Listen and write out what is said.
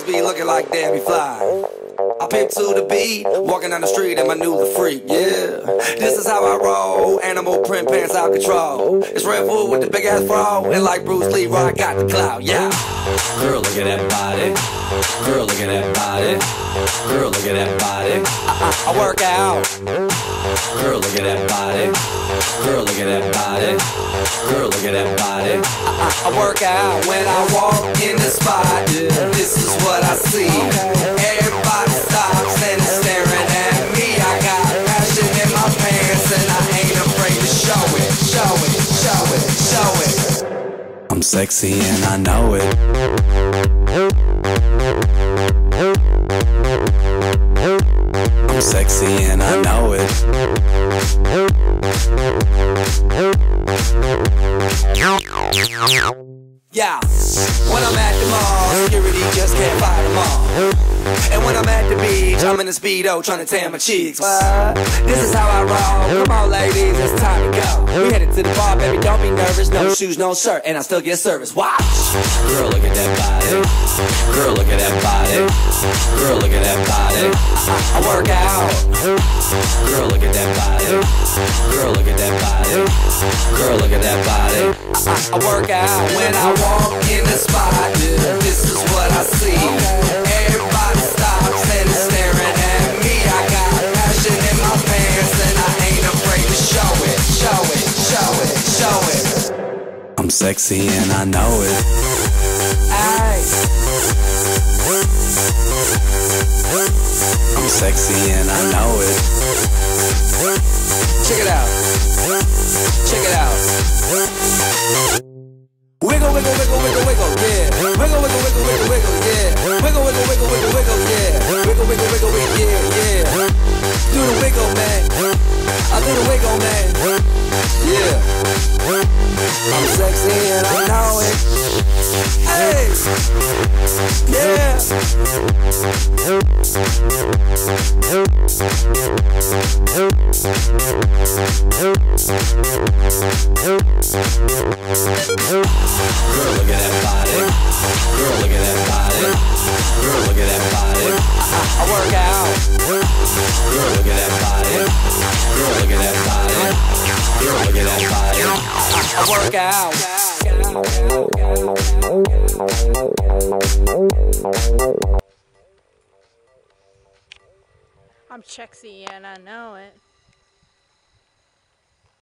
girls be looking like Debbie Fly. I pimp to the beat, walking down the street and my new the freak, yeah. This is how I roll, animal print pants out control. It's Red Bull with the big ass fro, and like Bruce Lee, I got the clout, yeah. Girl, look at that body. Girl, look at that body. Girl, look at that body. I work out. Girl, look at that body. Girl, look at that body. Girl, look at that body. I work out when I walk in the spot. This is what I see. Everybody stops and is staring at me. I got passion in my pants and I ain't afraid to show it. Show it, show it, show it. I'm sexy and I know it. I'm sexy and I know it. Yeah, when I'm at the mall, security just can't fight them all. And when I'm at the beach, I'm in a Speedo trying to tan my cheeks. This is how I roll. Come on, ladies, it's time to go. We headed to the bar, baby, don't be nervous. No shoes, no shirt, and I still get service. Watch. Girl, look at that body. Girl, look at that body. Girl, look at that body. I work out. Girl, look at that body. Girl, look at that body. Girl, look at that body. I work out when I walk in the spot. This is what I see. Everybody stops and is staring at me. I got passion in my pants and I ain't afraid to show it. Show it, show it, show it. I'm sexy and I know it. Aye. I'm sexy and I know it. Check it out. Check it out. Wiggle, wiggle, wiggle, wiggle, wiggle, yeah. Wiggle, wiggle, wiggle, wiggle, wiggle, yeah. Wiggle, wiggle, wiggle, wiggle, wiggle, yeah. Wiggle, wiggle, wiggle, wiggle, yeah, yeah. Do the wiggle, man. I do the wiggle, man. Yeah. I'm sexy and I know it. Hey. Yeah. Girl, look at that body. Girl, look at that body. Girl, look at that body. I work out. Girl, look at that body. Girl, look at that body. Girl, look at that body. I work out. I'm sexy and I know it.